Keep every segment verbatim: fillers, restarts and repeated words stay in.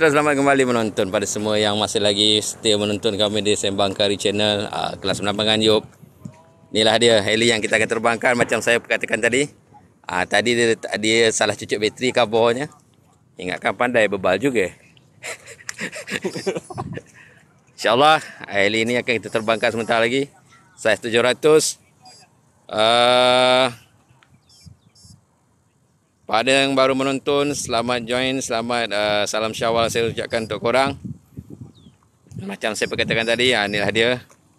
dan selamat kembali menonton pada semua yang masih lagi setia menonton kami di Sembang Kari Channel, uh, kelas penerbangan Yop. Inilah dia heli yang kita akan terbangkan macam saya katakan tadi. Uh, tadi dia, dia salah cucuk bateri kabornya. Ingatkan pandai bebal juga. InsyaAllah heli ini akan kita terbangkan sebentar lagi. Saiz tujuh ratus. Uh, Pada yang baru menonton, selamat join, selamat uh, salam Syawal saya ucapkan untuk korang. Macam saya perkatakan tadi, ya, inilah dia.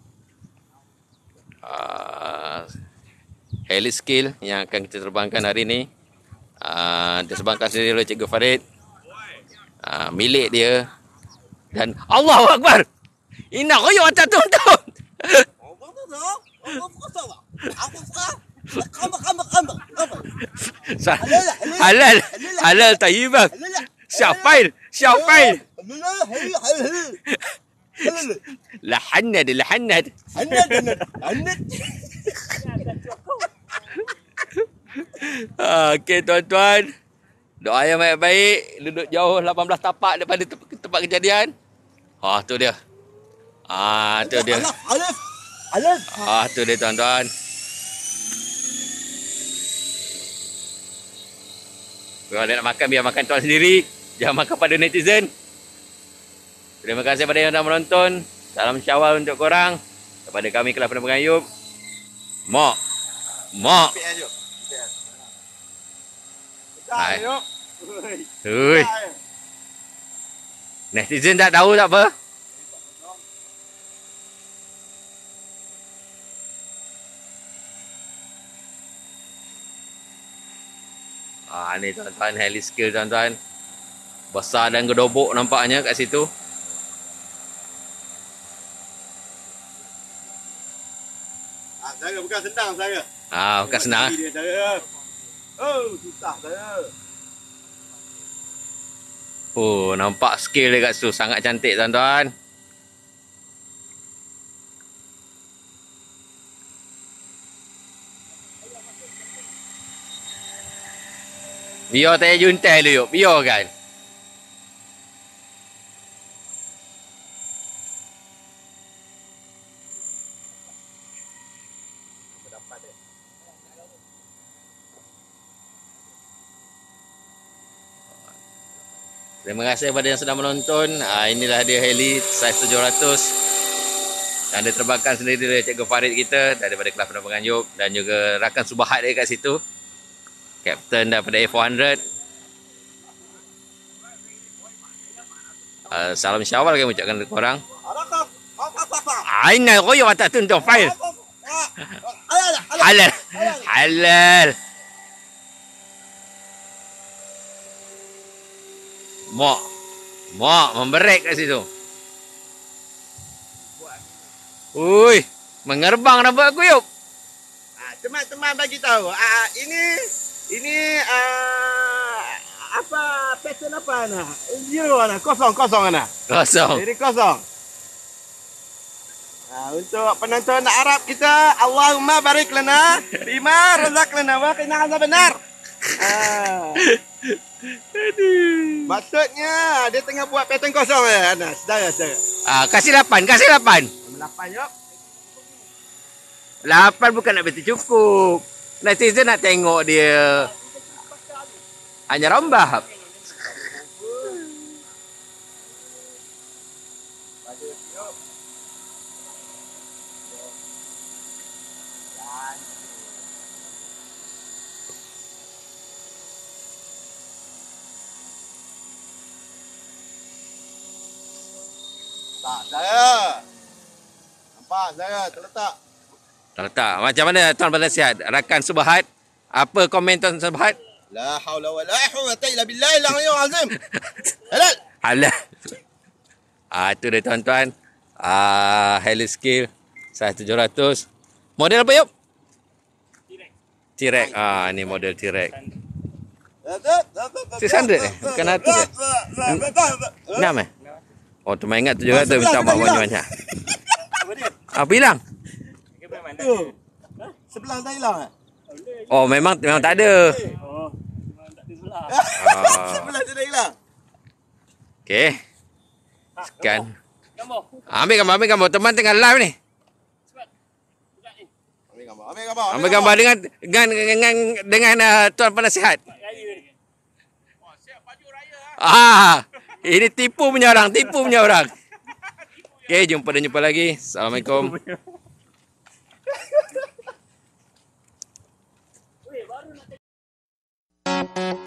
Uh, heli skill yang akan kita terbangkan hari ini. Uh, disebangkan sendiri oleh Cikgu Farid. Uh, milik dia. Dan Allahu Akbar! Inna koyo tak tonton. halal halal tayyibah syafail syafail lahanad lahanad okey tuan-tuan, doa yang baik-baik, duduk jauh lapan belas tapak daripada tempat kejadian. Ah tu dia. Ah tu dia. Ah tu dia tuan-tuan. Kalau ada nak makan, biar makan tuan sendiri. Jangan makan pada netizen. Terima kasih kepada yang dah menonton. Salam Syawal untuk korang. Kepada kami kelas penerbangan Yop. Mok. Mok. Hai. Hui. Netizen tak tahu tak apa. Ah, ni tuan-tuan, heli skill tuan-tuan. Besar dan gedobok nampaknya kat situ. Ah, saya bukan senang saya. Ah, bukan senang. Dia saya. Oh, susah saya. Oh, nampak skill dia kat situ. Sangat cantik tuan-tuan. Biar tak juntai dulu yuk. Biar kan. Terima kasih kepada yang sudah menonton. Ah, inilah dia heli saiz tujuh ratus. Yang diterbangkan sendiri oleh Cikgu Farid kita daripada kelas penerbangan Yop. Dan juga rakan Subahat dia kat situ. Kapten daripada A empat ratus. Uh, salam Syawal kami ucapkan kepada korang. Aina koyo tak tuntuk file. Halal. Halal. Mak. Mak memberek kat situ. Ui, mengerbang rambut aku yuk. Ah, teman-teman bagi tahu. Ah, ini ini uh, apa pattern apa nah? Zero nah, kosong kosong nah. Kosong. Jadi kosong. Nah, untuk penonton Arab kita, Allahumma barik lana bima razaqlana wa qina azabannar. Ah. Maksudnya dia tengah buat pattern kosong ya, nah, saudara-saudara. Ah, kasih lapan, kasih lapan. lapan yuk. lapan bukan nak betul cukup. Netizen nak tengok dia hanya rombah. Tak, saya. Nampak saya terletak. Terletak. Macam mana Tuan Penasihat? Rakan Subahat. Apa komen Tuan Subahat? La haula wa la quwwata illa billahil aliyyil azim. Halal. Halal. Ah, itu dia tuan-tuan. Ah, heli skill saiz tujuh ratus. Model apa yuk? T-Rex. T-Rex. Ah, ni model T-Rex. enam ratus eh? Bukan seratus eh? enam eh? Oh, tu main ingat tujuh ratus minta mak banyak-banyak. Apa hilang? Tu. Sebelah dah hilang eh? Oh, memang memang tak ada. Oh, memang tak ada sebelah. Ah. Sebelah tu dah hilang. Okey. Sekian. Ambil gambar, ambil gambar. Teman tengah live ni. Ambil gambar, ambil gambar. Ambil gambar dengan dengan dengan dengan uh, tuan penasihat. Ah, ini tipu punya orang, tipu punya orang. Okey, jumpa dan jumpa lagi. Assalamualaikum. Thank you.